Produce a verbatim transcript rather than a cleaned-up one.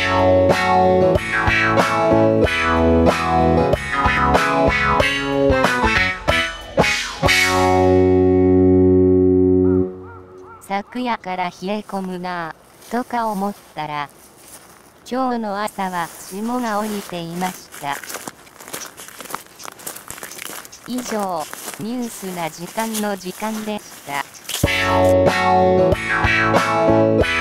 昨夜から冷え込むなぁとか思ったら、今日の朝は霜が降りていました。以上、ニュースな時間の時間でした。